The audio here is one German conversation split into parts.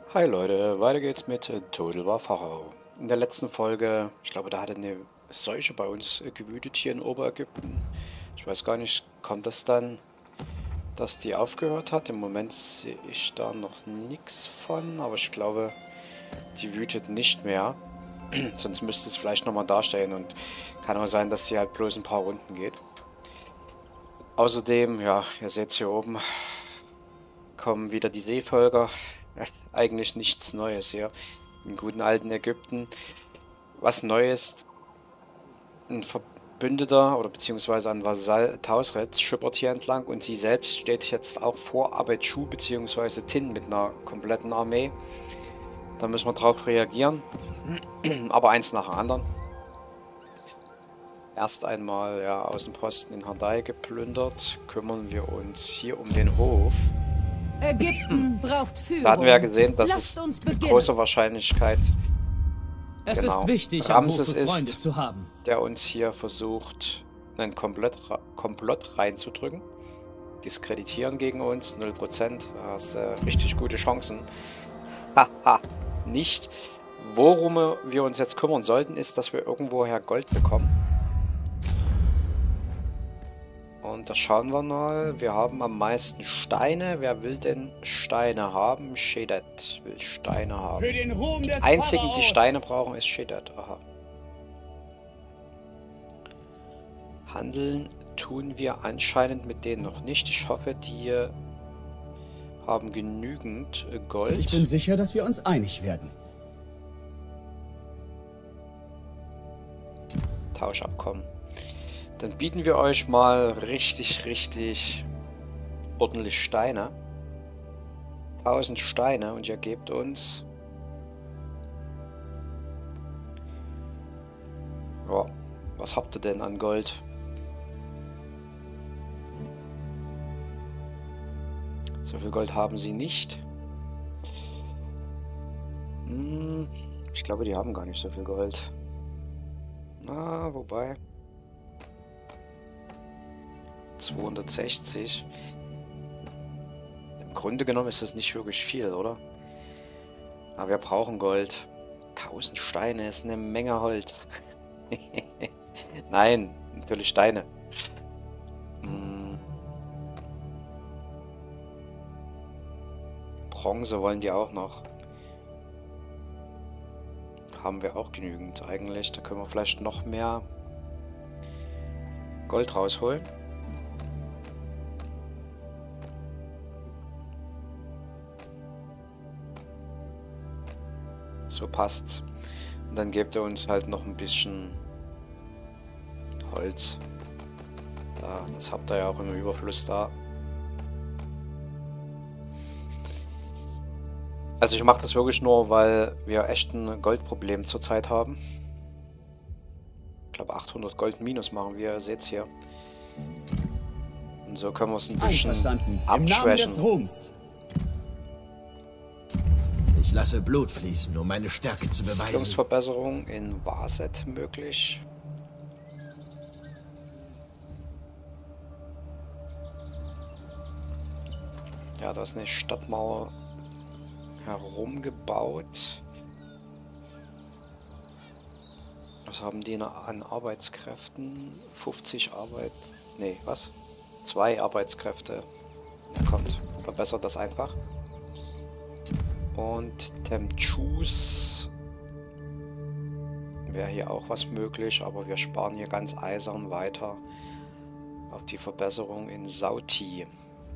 Hi Leute, weiter geht's mit Total War Pharao. In der letzten Folge, ich glaube, da hatte eine Seuche bei uns gewütet hier in Oberägypten. Ich weiß gar nicht, kommt das dann, dass die aufgehört hat? Im Moment sehe ich da noch nichts von, aber ich glaube, die wütet nicht mehr. Sonst müsste es vielleicht nochmal dastehen und kann auch sein, dass sie halt bloß ein paar Runden geht. Außerdem, ja, ihr seht hier oben, kommen wieder die Seevölker. Eigentlich nichts Neues hier. Im guten alten Ägypten. Was Neues, ein Verbündeter oder beziehungsweise ein Vasall Tausret schippert hier entlang und sie selbst steht jetzt auch vor Abed-Schu beziehungsweise Tin mit einer kompletten Armee. Da müssen wir drauf reagieren. Aber eins nach dem anderen. Erst einmal ja, Außenposten in Hadai geplündert. Kümmern wir uns hier um den Hof. Ägypten braucht Führung. Da hatten wir ja gesehen, dass Lasst es uns mit beginnen. großer Wahrscheinlichkeit Es genau ist wichtig, am Ramses Hofe Freunde ist, zu haben. der uns hier versucht, einen Komplott reinzudrücken. Diskreditieren gegen uns, 0%. Da hast richtig gute Chancen. Haha, nicht. Worum wir uns jetzt kümmern sollten, ist, dass wir irgendwoher Gold bekommen. Und da schauen wir mal. Wir haben am meisten Steine. Wer will denn Steine haben? Shedet will Steine haben. Für den Ruhm des Die einzigen, die Pharaos. Steine brauchen, ist Shedet. Aha. Handeln tun wir anscheinend mit denen noch nicht. Ich hoffe, die haben genügend Gold. Ich bin sicher, dass wir uns einig werden. Tauschabkommen. Dann bieten wir euch mal richtig ordentlich Steine. 1000 Steine und ihr gebt uns... Ja, was habt ihr denn an Gold? So viel Gold haben sie nicht. Ich glaube, die haben gar nicht so viel Gold. Na, wobei... 260. Im Grunde genommen ist das nicht wirklich viel, oder? Aber wir brauchen Gold. 1000 Steine ist eine Menge Holz. Nein, natürlich Steine. Bronze wollen die auch noch. Haben wir auch genügend eigentlich. Da können wir vielleicht noch mehr Gold rausholen. So passt's. Und dann gebt ihr uns halt noch ein bisschen Holz. Da, das habt ihr ja auch im Überfluss da. Also ich mache das wirklich nur, weil wir echt ein Goldproblem zurzeit haben. Ich glaube 800 Gold minus machen wir, ihr seht's hier. Und so können wir es ein bisschen Einverstanden. Im Namen des abschwächen. Ruhms. Ich lasse Blut fließen, um meine Stärke zu beweisen. Siedlungsverbesserung in Waset möglich. Ja, da ist eine Stadtmauer herumgebaut. Was haben die an Arbeitskräften? 50 Arbeit... Nee, was? 2 Arbeitskräfte. Ja, kommt. Verbessert das einfach. Und Temchus wäre hier auch was möglich, aber wir sparen hier ganz eisern weiter auf die Verbesserung in Sauti.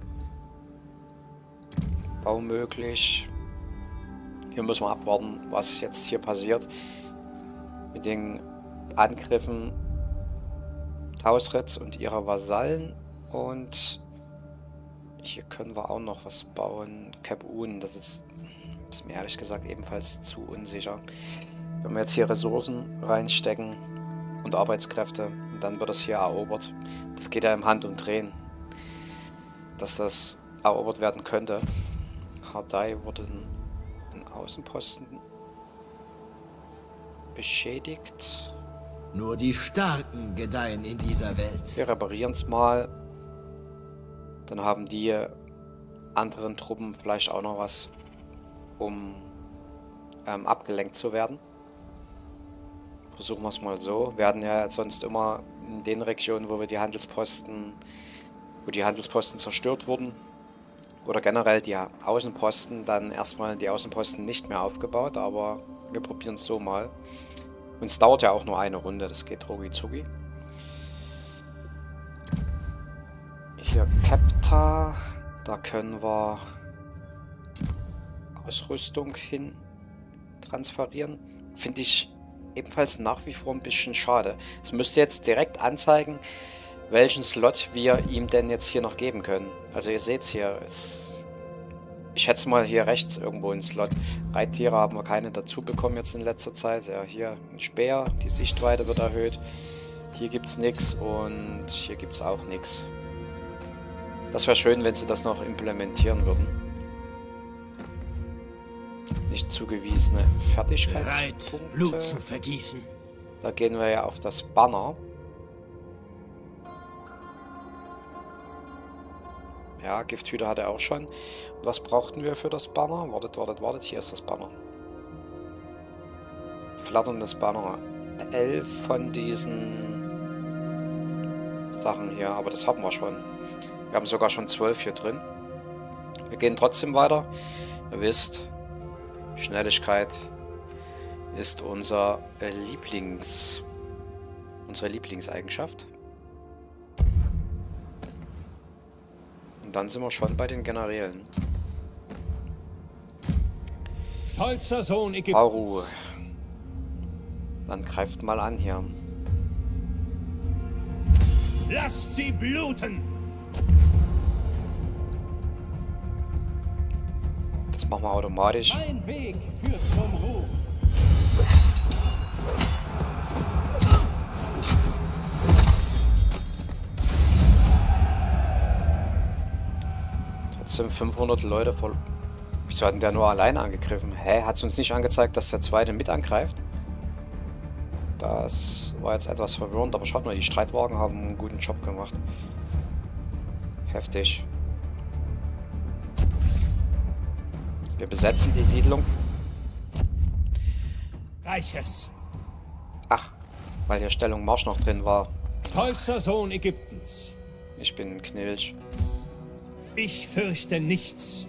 Bau möglich. Hier müssen wir abwarten, was jetzt hier passiert mit den Angriffen Tausrets und ihrer Vasallen. Und hier können wir auch noch was bauen. Cap-Un, das ist mir ehrlich gesagt ebenfalls zu unsicher. Wenn wir jetzt hier Ressourcen reinstecken und Arbeitskräfte, und dann wird das hier erobert. Das geht ja im Hand und Drehen, dass das erobert werden könnte. Hadai wurde ein Außenposten beschädigt. Nur die Starken gedeihen in dieser Welt. Wir reparieren es mal. Dann haben die anderen Truppen vielleicht auch noch was. um abgelenkt zu werden. Versuchen wir es mal so. Wir hatten ja sonst immer in den Regionen, wo die Handelsposten zerstört wurden, oder generell die Außenposten, dann erstmal die Außenposten nicht mehr aufgebaut, aber wir probieren es so mal. Und es dauert ja auch nur eine Runde, das geht rucki zucki. Hier Capta, da können wir Ausrüstung hin transferieren. Finde ich ebenfalls nach wie vor ein bisschen schade. Es müsste jetzt direkt anzeigen, welchen Slot wir ihm denn jetzt hier noch geben können. Also ihr seht es hier, ich schätze mal hier rechts irgendwo einen Slot. Reittiere haben wir keine dazu bekommen jetzt in letzter Zeit. Ja, hier ein Speer, die Sichtweite wird erhöht. Hier gibt es nichts und hier gibt es auch nichts. Das wäre schön, wenn sie das noch implementieren würden. Nicht zugewiesene Fertigkeitspunkte. Blut zu vergießen. Da gehen wir ja auf das Banner. Ja, Gifthüter hat er auch schon. Und was brauchten wir für das Banner? Wartet. Hier ist das Banner. Flatterndes Banner. 11 von diesen Sachen hier. Aber das haben wir schon. Wir haben sogar schon 12 hier drin. Wir gehen trotzdem weiter. Ihr wisst, Schnelligkeit ist unsere Lieblingseigenschaft. Und dann sind wir schon bei den Generälen. Stolzer Sohn Ägyptens. Auru. Dann greift mal an hier. Lasst sie bluten! Das machen wir automatisch. Mein Weg führt zum Ruhm. Trotzdem 500 Leute voll. Wieso hat denn der nur alleine angegriffen? Hä? Hat es uns nicht angezeigt, dass der zweite mit angreift? Das war jetzt etwas verwirrend, aber schaut mal, die Streitwagen haben einen guten Job gemacht. Heftig. Wir besetzen die Siedlung. Reiches. Ach, weil hier Stellung Marsch noch drin war. Stolzer Sohn Ägyptens. Ich bin ein Knilch. Ich fürchte nichts.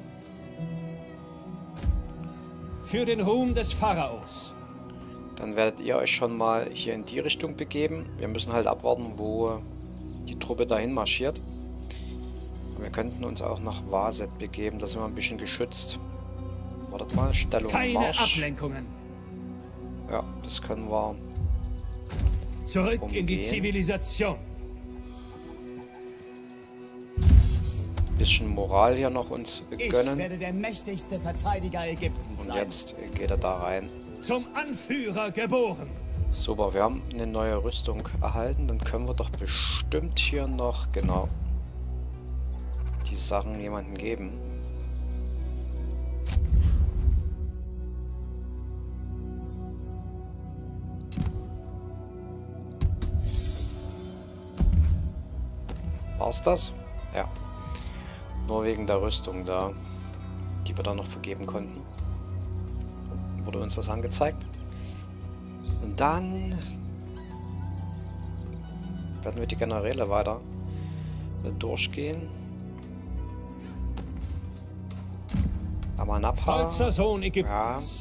Für den Ruhm des Pharaos. Dann werdet ihr euch schon mal hier in die Richtung begeben. Wir müssen halt abwarten, wo die Truppe dahin marschiert. Wir könnten uns auch nach Waset begeben, da sind wir ein bisschen geschützt. Wartet mal, Stellung Keine Marsch. Ablenkungen. Ja, das können wir Zurück in die umgehen. Zivilisation. Bisschen Moral hier noch uns Ich gönnen. werde der mächtigste Verteidiger Ägyptens Und sein. jetzt geht er da rein. Zum Anführer geboren. Super, wir haben eine neue Rüstung erhalten. Dann können wir doch bestimmt hier noch, genau, die Sachen jemandem geben. War's das? Ja. Nur wegen der Rüstung da, die wir dann noch vergeben konnten. Wurde uns das angezeigt. Und dann werden wir die Generäle weiter durchgehen. Amanapa. Stolzer Sohn Ägyptens.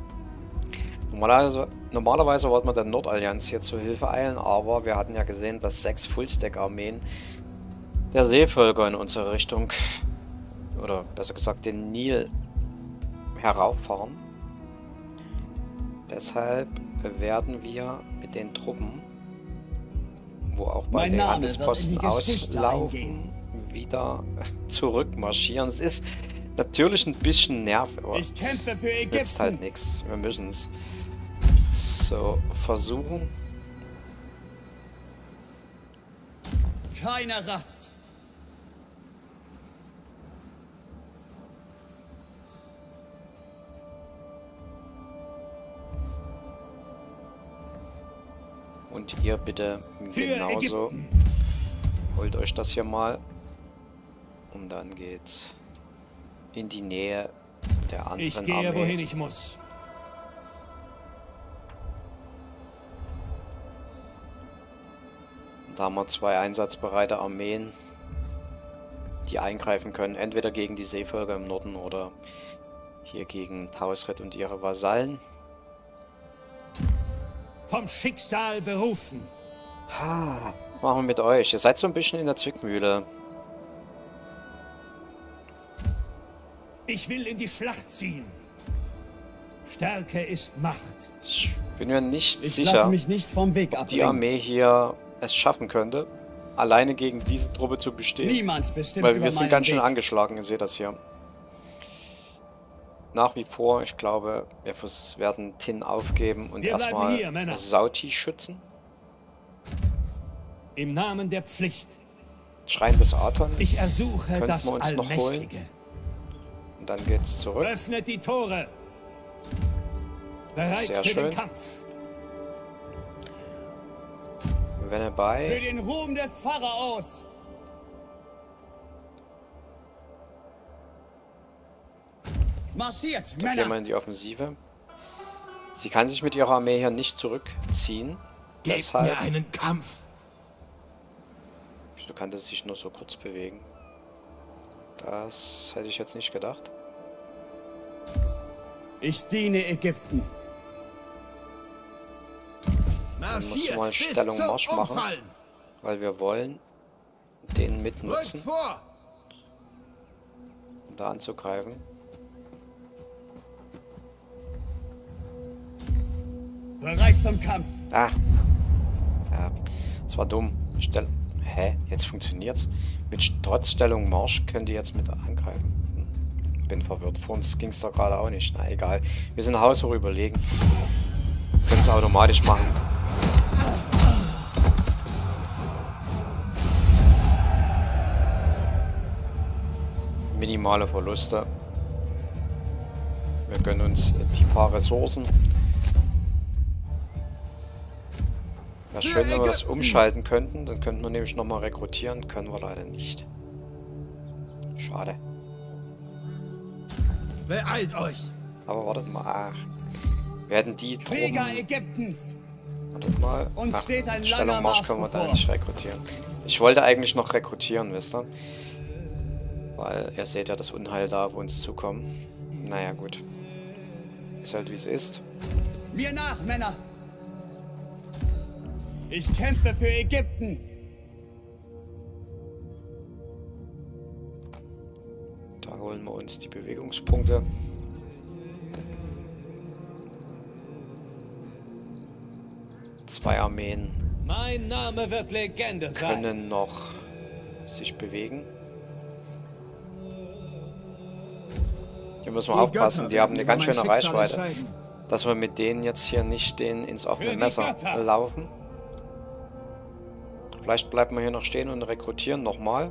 Normalerweise wollten wir der Nordallianz hier zur Hilfe eilen, aber wir hatten ja gesehen, dass 6 Fullstack-Armeen der Seevölker in unsere Richtung, oder besser gesagt den Nil, herauffahren. Deshalb werden wir mit den Truppen, wo auch bei den Handelsposten auslaufen, wieder zurückmarschieren. Es ist natürlich ein bisschen nervig, aber Ich kämpfe für es nützt halt Ägypten. nichts. Wir müssen es so versuchen. Keine Rast. Und ihr bitte Für genauso. Ägypten. Holt euch das hier mal. Und dann geht's in die Nähe der anderen Ich gehe, Armee. wohin ich muss. Da haben wir 2 einsatzbereite Armeen, die eingreifen können. Entweder gegen die Seevölker im Norden oder hier gegen Tausret und ihre Vasallen. Vom Schicksal berufen. Was machen wir mit euch? Ihr seid so ein bisschen in der Zwickmühle. Ich will in die Schlacht ziehen. Stärke ist Macht. Ich bin mir nicht Ich sicher, lasse mich nicht vom Weg die abbringen. Armee hier es schaffen könnte, alleine gegen diese Truppe zu bestehen. Niemand bestimmt Weil über wir sind meinen ganz schön Weg. angeschlagen, ihr seht das hier. Nach wie vor, ich glaube, wir werden Tin aufgeben und Wir bleiben erstmal hier, Männer. Sauti schützen. Im Namen der Pflicht. Schrein des Aton. Ich ersuche Könnten das wir uns noch holen? Allmächtige. Und dann geht's zurück. Öffnet die Tore. Bereit Sehr für schön. den Kampf. Wenn er Für bei. den Ruhm des Pharaos. Marschiert, Da gehen wir Männer. in die Offensive. Sie kann sich mit ihrer Armee hier nicht zurückziehen. Gebt Deshalb. mir einen Kampf. Wieso kann das sich nur so kurz bewegen? Das hätte ich jetzt nicht gedacht. Ich diene Ägypten. musst du Marschiert mal bis Stellung zum Marsch machen. Umfallen. Weil wir wollen den Rückt mitnutzen, vor. um da anzugreifen. Bereit zum Kampf. Ah. Ja, das war dumm. Hä? Jetzt funktioniert's. Trotz Stellung Marsch könnt ihr jetzt mit angreifen. Bin verwirrt. Vor uns ging's doch gerade auch nicht. Na egal. Wir sind haushoch überlegen. Können es automatisch machen. Minimale Verluste. Wir gönnen uns die paar Ressourcen. Wäre schön, wenn wir das umschalten könnten. Dann könnten wir nämlich nochmal rekrutieren. Können wir leider nicht. Schade. Beeilt euch. Aber wartet mal. Ach, wir hätten die Krieger Truppen. Ägyptens. Wartet mal. Uns Ach, steht ein Stellung langer Marsch Marsch können wir da bevor. nicht rekrutieren. Ich wollte eigentlich noch rekrutieren, wisst ihr? Weil ihr seht ja das Unheil da auf uns zukommen. Naja, gut. Ist halt wie es ist. Mir nach, Männer. Ich kämpfe für Ägypten. Da holen wir uns die Bewegungspunkte. Zwei Armeen Mein Name wird Legende sein. können noch sich bewegen. Hier müssen wir Die aufpassen, Götter die haben eine werden ganz über mein schöne Schicksal Reichweite. entscheiden. Dass wir mit denen jetzt hier nicht ins offene Für die Messer Götter. laufen. Vielleicht bleiben wir hier noch stehen und rekrutieren nochmal.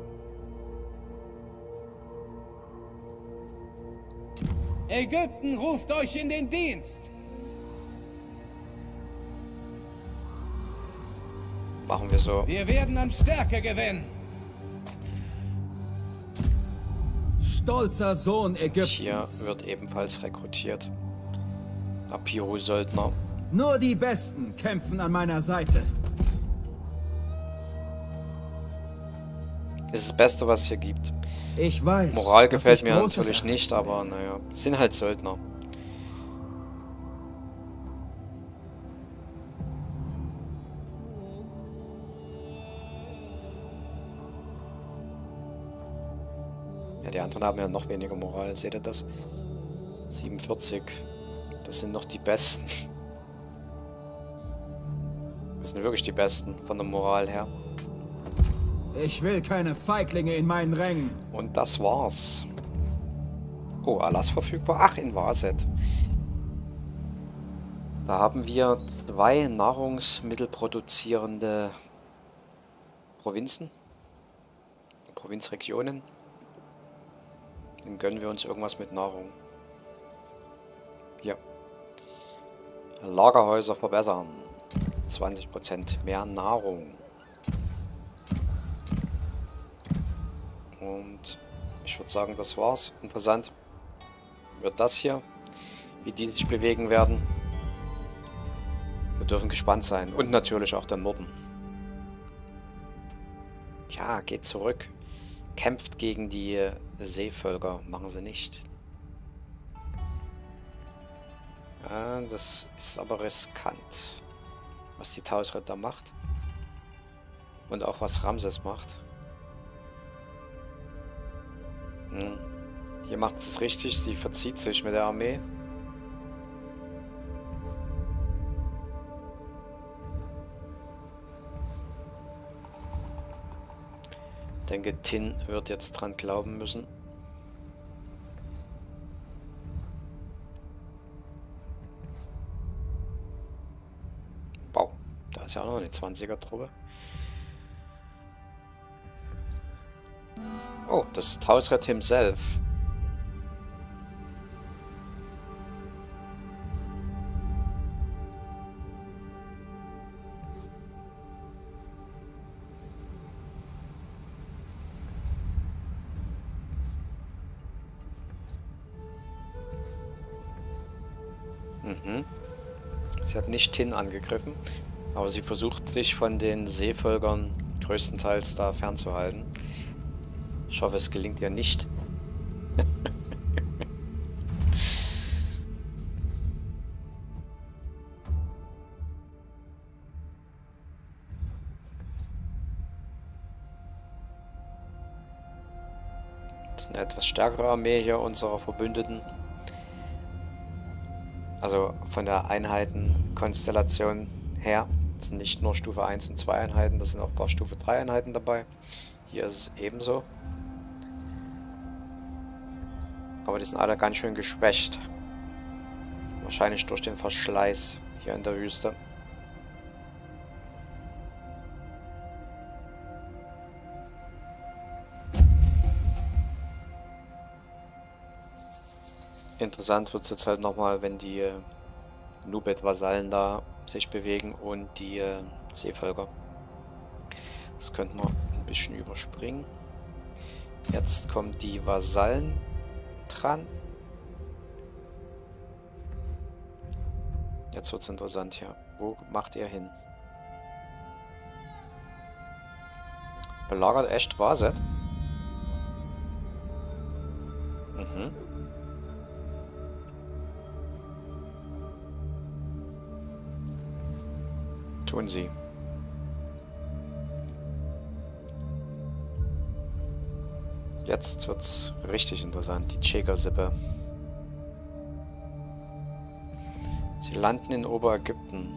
Ägypten ruft euch in den Dienst. Machen wir so. Wir werden an Stärke gewinnen. Stolzer Sohn Hier Ägyptens. wird ebenfalls rekrutiert. Apiru-Söldner. Nur die Besten kämpfen an meiner Seite. Ist das Beste, was es hier gibt. Ich weiß. Moral dass gefällt ich mir Großes natürlich nicht, aber naja. Sind halt Söldner. Ja, die anderen haben ja noch weniger Moral. Seht ihr das? 47. Das sind noch die Besten. Das sind wirklich die Besten von der Moral her. Ich will keine Feiglinge in meinen Rängen. Und das war's. Oh, Erlass verfügbar. Ach, in Vaset. Da haben wir 2 nahrungsmittelproduzierende Provinzen. Provinzregionen. Dann gönnen wir uns irgendwas mit Nahrung. Hier. Lagerhäuser verbessern. 20% mehr Nahrung. Und ich würde sagen, das war's. Interessant. wird das hier, wie die sich bewegen werden. Wir dürfen gespannt sein. Und natürlich auch der Norden. Ja, geht zurück. Kämpft gegen die Seevölker. Machen sie nicht. Ja, das ist aber riskant, was die Tausritter macht. Und auch was Ramses macht. Hier macht es richtig. Sie verzieht sich mit der Armee. Ich denke, Tin wird jetzt dran glauben müssen. Wow, da ist ja auch noch eine 20er-Truppe. Oh, das ist Tausret himself. Sie hat nicht Tin angegriffen, aber sie versucht sich von den Seevölkern größtenteils da fernzuhalten. Ich hoffe, es gelingt ihr nicht. Das ist eine etwas stärkere Armee hier unserer Verbündeten. Also von der Einheitenkonstellation her. Das sind nicht nur Stufe 1 und 2 Einheiten, das sind auch ein paar Stufe 3 Einheiten dabei. Hier ist es ebenso. Aber die sind alle ganz schön geschwächt. Wahrscheinlich durch den Verschleiß hier in der Wüste. Interessant wird es jetzt halt nochmal, wenn die Nubet-Vasallen da sich bewegen und die Seevölker. Das könnten wir ein bisschen überspringen. Jetzt kommen die Vasallen dran. Jetzt wird es interessant hier. Wo macht ihr hin? Belagert echt Vaset? Tun sie. Jetzt wird's richtig interessant, die Cheger-Sippe. Sie landen in Oberägypten.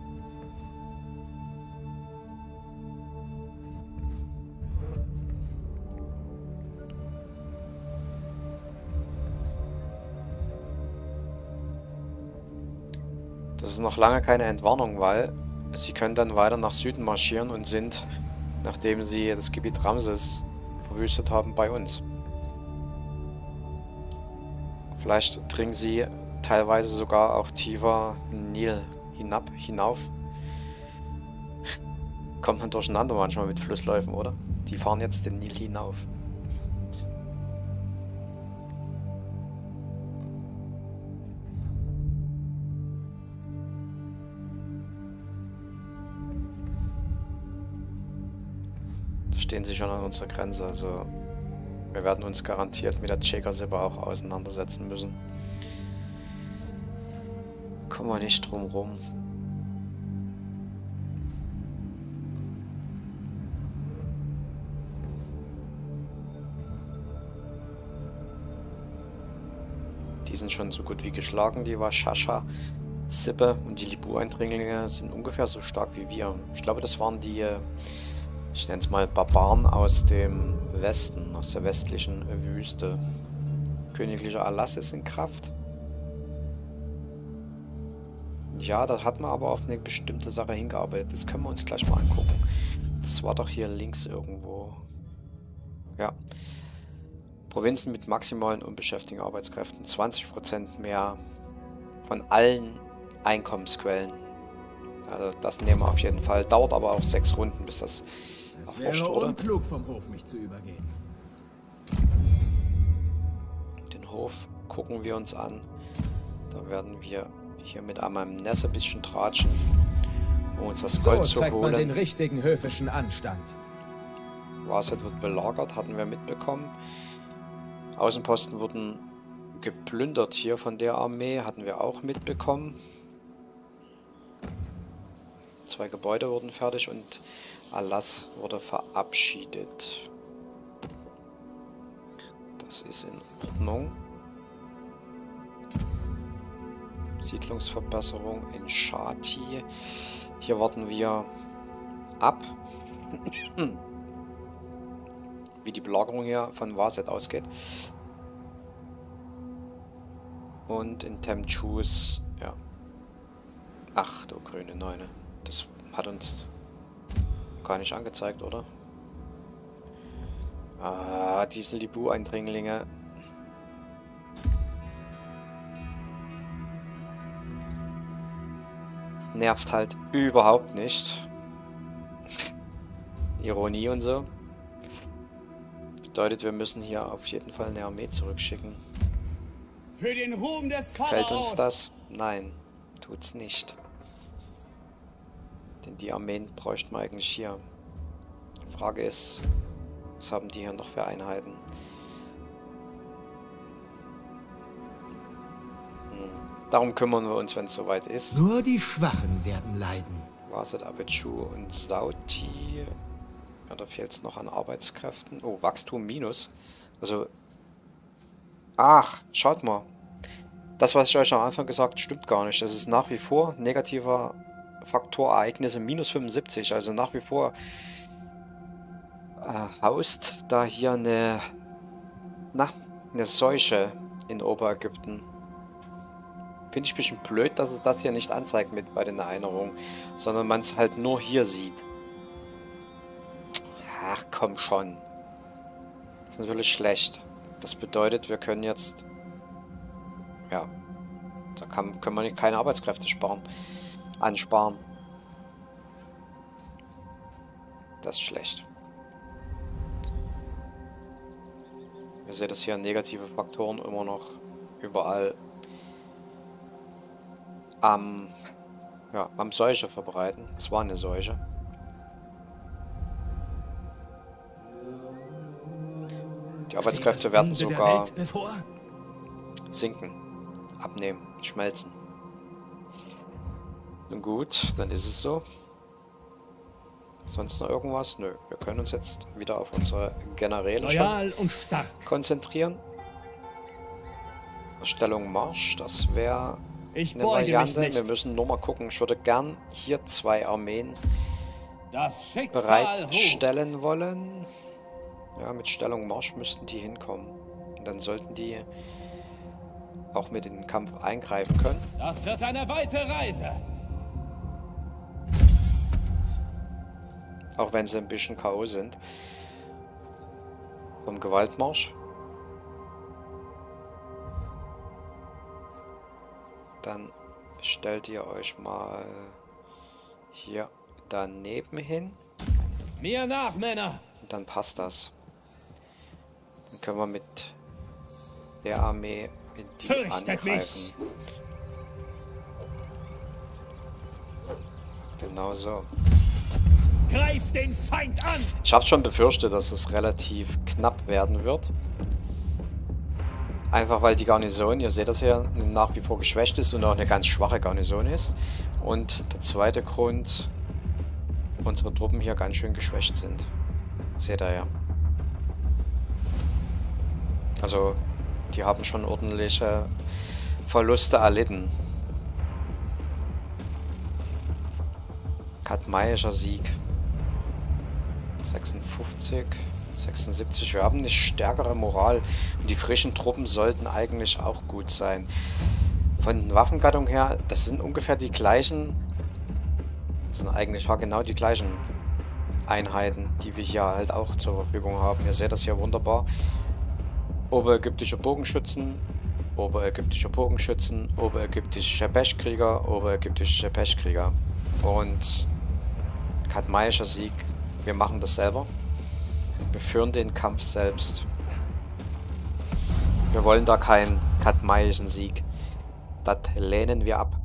Das ist noch lange keine Entwarnung, weil sie können dann weiter nach Süden marschieren und sind, nachdem sie das Gebiet Ramses verwüstet haben, bei uns. Vielleicht dringen sie teilweise sogar auch tiefer Nil hinauf. Kommt man durcheinander manchmal mit Flussläufen, oder? Die fahren jetzt den Nil hinauf. Stehen sie schon an unserer Grenze, also wir werden uns garantiert mit der Cheger-Sippe auch auseinandersetzen müssen. Kommen wir nicht drum rum. Die sind schon so gut wie geschlagen, die Washasha-Sippe, und die Libu-Eindringlinge sind ungefähr so stark wie wir. Ich glaube, das waren die, ich nenne es mal Barbaren aus dem Westen, aus der westlichen Wüste. Königlicher Erlass ist in Kraft. Ja, da hat man aber auf eine bestimmte Sache hingearbeitet. Das können wir uns gleich mal angucken. Das war doch hier links irgendwo. Ja. Provinzen mit maximalen unbeschäftigten Arbeitskräften. 20% mehr von allen Einkommensquellen. Also das nehmen wir auf jeden Fall. Dauert aber auch 6 Runden, bis das Es wäre unklug vom Hof, mich zu übergehen. Den Hof gucken wir uns an. Da werden wir hier mit einem Ness ein bisschen tratschen, um uns das Gold So zu zeigt man den holen. richtigen höfischen Anstand. Waset wird belagert, hatten wir mitbekommen. Außenposten wurden geplündert hier von der Armee, hatten wir auch mitbekommen. 2 Gebäude wurden fertig und Alas wurde verabschiedet. Das ist in Ordnung. Siedlungsverbesserung in Shati. Hier warten wir ab, wie die Belagerung hier von Waset ausgeht. Und in Temchus, ja. Ach du grüne Neune. Das hat uns gar nicht angezeigt, oder? Ah, diese Libu-Eindringlinge. Nervt halt überhaupt nicht. Ironie und so. Bedeutet, wir müssen hier auf jeden Fall eine Armee zurückschicken. Für den Ruhm des Gefällt uns Pharaos! das? Nein, tut's nicht. Denn die Armeen bräuchten wir eigentlich hier. Die Frage ist, was haben die hier noch für Einheiten? Darum kümmern wir uns, wenn es soweit ist. Nur die Schwachen werden leiden. Waset, Abechu und Sauti. Ja, da fehlt es noch an Arbeitskräften. Oh, Wachstum minus. Also. Ach, schaut mal. Das, was ich euch am Anfang gesagt habe, stimmt gar nicht. Das ist nach wie vor negativer Faktor Ereignisse minus 75. Also nach wie vor haust da hier eine Seuche in Oberägypten. Finde ich ein bisschen blöd, dass es das hier nicht anzeigt mit bei den Erinnerungen, sondern man es halt nur hier sieht. Ach komm schon. Das ist natürlich schlecht. Das bedeutet, wir können jetzt... Ja. Da können wir keine Arbeitskräfte ansparen. Das ist schlecht. Ihr seht das hier, negative Faktoren immer noch überall am Seuche verbreiten. Es war eine Seuche. Die Arbeitskräfte werden sogar sinken, abnehmen, schmelzen. Nun gut, dann ist es so. Sonst noch irgendwas? Nö, wir können uns jetzt wieder auf unsere Generäle Loyal und stark. konzentrieren. Erstellung Marsch, das wäre Ich eine beuge mich Variante. nicht. Wir müssen nur mal gucken. Ich würde gern hier 2 Armeen Das Schicksal bereitstellen ruht. wollen. Ja, mit Stellung Marsch müssten die hinkommen. Und dann sollten die auch mit in den Kampf eingreifen können. Das wird eine weite Reise. Auch wenn sie ein bisschen K.O. sind. Vom Gewaltmarsch. Dann stellt ihr euch mal hier daneben hin. Mir nach, Männer. Und dann passt das. Dann können wir mit der Armee in die Fürchtet angreifen. mich. Genau so. Greif den Feind an. Ich habe schon befürchtet, dass es relativ knapp werden wird. Einfach weil die Garnison, ihr seht das hier, nach wie vor geschwächt ist und auch eine ganz schwache Garnison ist. Und der zweite Grund, unsere Truppen hier ganz schön geschwächt sind. Seht ihr ja. Also, die haben schon ordentliche Verluste erlitten. Kadmaischer Sieg. 56, 76. Wir haben eine stärkere Moral und die frischen Truppen sollten eigentlich auch gut sein. Von den Waffengattungen her, das sind ungefähr die gleichen, das sind eigentlich genau die gleichen Einheiten, die wir hier halt auch zur Verfügung haben. Ihr seht das hier wunderbar. Oberägyptische Bogenschützen, oberägyptische Bogenschützen, oberägyptische Schepeshkrieger, oberägyptische Schepeshkrieger. Und Kadmaischer Sieg. Wir machen das selber. Wir führen den Kampf selbst. Wir wollen da keinen katmaischen Sieg. Das lehnen wir ab.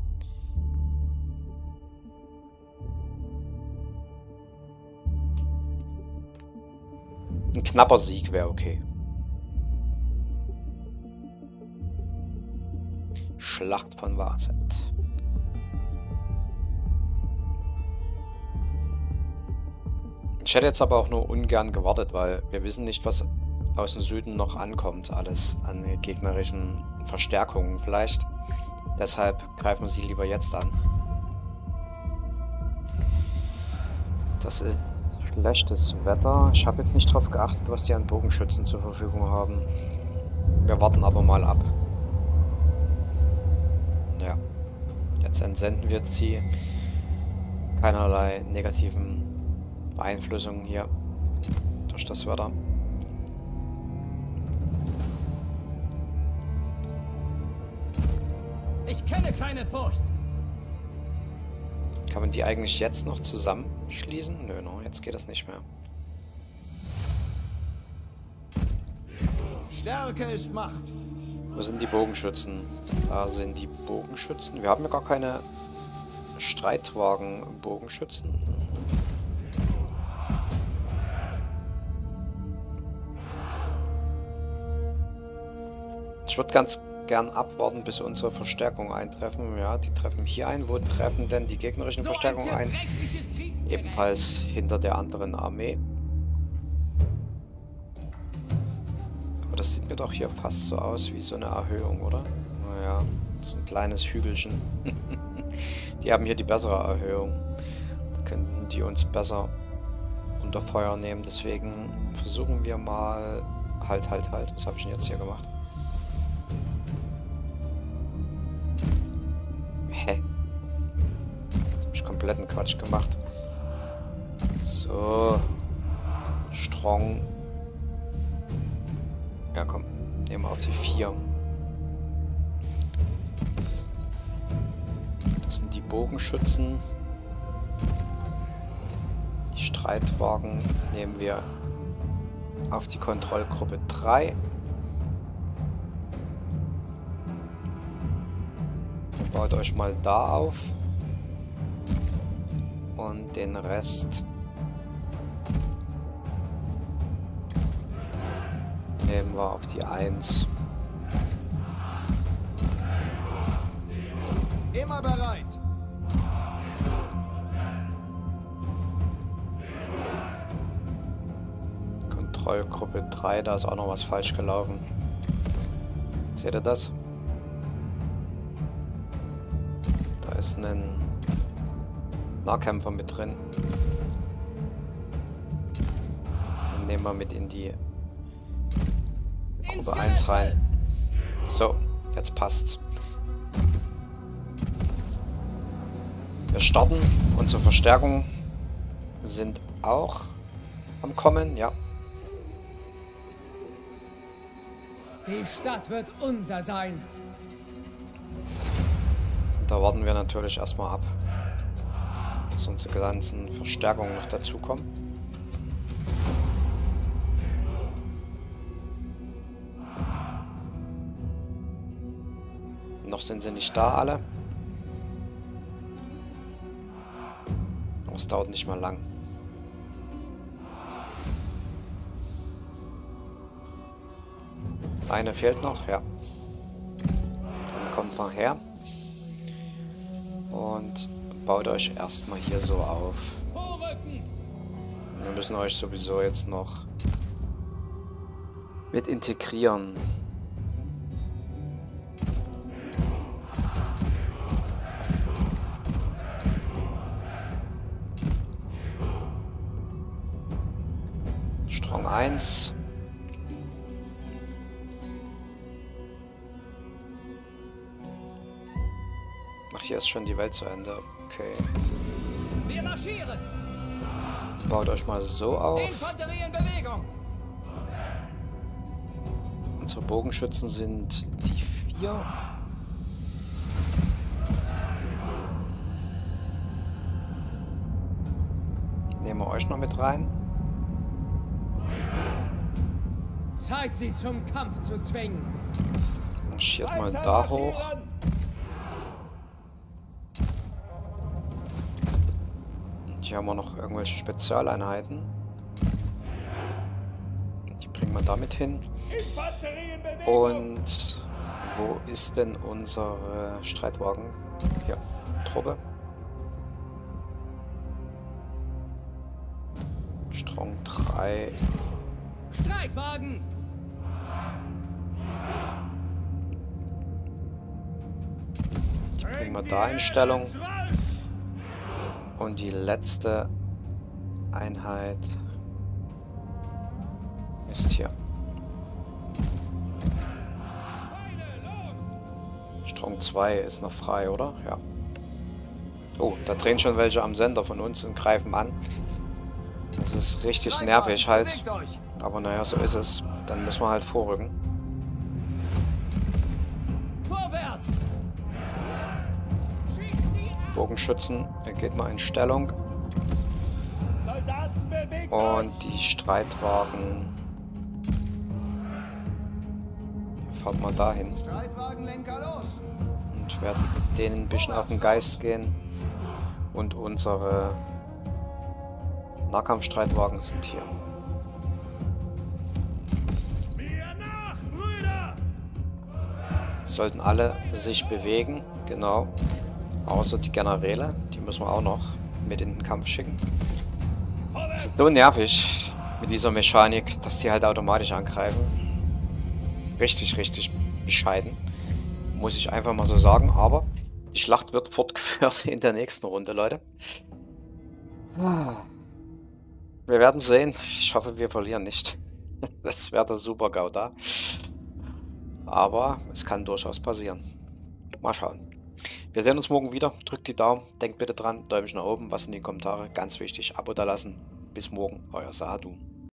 Ein knapper Sieg wäre okay. Schlacht von Warzet. Ich hätte jetzt aber auch nur ungern gewartet, weil wir wissen nicht, was aus dem Süden noch ankommt, alles an gegnerischen Verstärkungen vielleicht. Deshalb greifen wir sie lieber jetzt an. Das ist schlechtes Wetter. Ich habe jetzt nicht darauf geachtet, was die an Bogenschützen zur Verfügung haben. Wir warten aber mal ab. Ja. Jetzt entsenden wir sie. Keinerlei negativen Beeinflussungen hier durch das Wetter. Ich kenne keine Furcht. Kann man die eigentlich jetzt noch zusammenschließen? Nö, no, jetzt geht das nicht mehr. Stärke ist Macht. Wo sind die Bogenschützen? Da sind die Bogenschützen. Wir haben ja gar keine Streitwagen-Bogenschützen. Ich würde ganz gern abwarten, bis unsere Verstärkungen eintreffen. Ja, die treffen hier ein. Wo treffen denn die gegnerischen Verstärkungen ein? Ebenfalls hinter der anderen Armee. Aber das sieht mir doch hier fast so aus wie so eine Erhöhung, oder? Naja, so ein kleines Hügelchen. Die haben hier die bessere Erhöhung. Da könnten die uns besser unter Feuer nehmen. Deswegen versuchen wir mal... Halt. Was habe ich denn jetzt hier gemacht? Hä? Hab ich kompletten Quatsch gemacht. So. Strong. Ja, komm. Nehmen wir auf die 4. Das sind die Bogenschützen. Die Streitwagen nehmen wir auf die Kontrollgruppe 3. Baut euch mal da auf. Und den Rest nehmen wir auf die 1. Immer bereit. Kontrollgruppe 3, da ist auch noch was falsch gelaufen. Seht ihr das? Da ist ein Nahkämpfer mit drin. Den nehmen wir mit in die Gruppe 1 rein. So, jetzt passt's. Wir starten. Unsere Verstärkungen sind auch am Kommen, ja. Die Stadt wird unser sein. Und da warten wir natürlich erstmal ab, dass unsere ganzen Verstärkungen noch dazukommen. Noch sind sie nicht da alle. Aber es dauert nicht mal lang. Eine fehlt noch, ja. Dann kommt mal her. Und baut euch erstmal hier so auf. Wir müssen euch sowieso jetzt noch mit integrieren. Strong 1. Ach, hier ist schon die Welt zu Ende. Okay. Wir marschieren. Baut euch mal so auf. Infanterie in Bewegung. Unsere Bogenschützen sind die 4. Nehmen wir euch noch mit rein. Zeit, sie zum Kampf zu zwingen. Marschiert mal da hoch. Und hier haben wir noch irgendwelche Spezialeinheiten. Die bringen wir damit hin. Und wo ist denn unsere Streitwagen? Hier, Truppe. Strong 3. Streitwagen! Die bringen wir da in Stellung. Und die letzte Einheit ist hier. Strong 2 ist noch frei, oder? Ja. Oh, da drehen schon welche am Sender von uns und greifen an. Das ist richtig nervig halt. Aber naja, so ist es. Dann müssen wir halt vorrücken. Vorwärts! Bogenschützen, er geht mal in Stellung. Und die Streitwagen fahren mal dahin. Und werden denen ein bisschen auf den Geist gehen. Und unsere Nahkampfstreitwagen sind hier. Sollten alle sich bewegen, genau. Außer die Generäle, die müssen wir auch noch mit in den Kampf schicken. Es ist so nervig mit dieser Mechanik, dass die halt automatisch angreifen. Richtig, richtig bescheiden. Muss ich einfach mal so sagen. Aber die Schlacht wird fortgeführt in der nächsten Runde, Leute. Wir werden sehen. Ich hoffe, wir verlieren nicht. Das wäre der Super-GAU da. Aber es kann durchaus passieren. Mal schauen. Wir sehen uns morgen wieder. Drückt die Daumen. Denkt bitte dran. Däumchen nach oben. Was in die Kommentare. Ganz wichtig. Abo da lassen. Bis morgen. Euer Sahadu.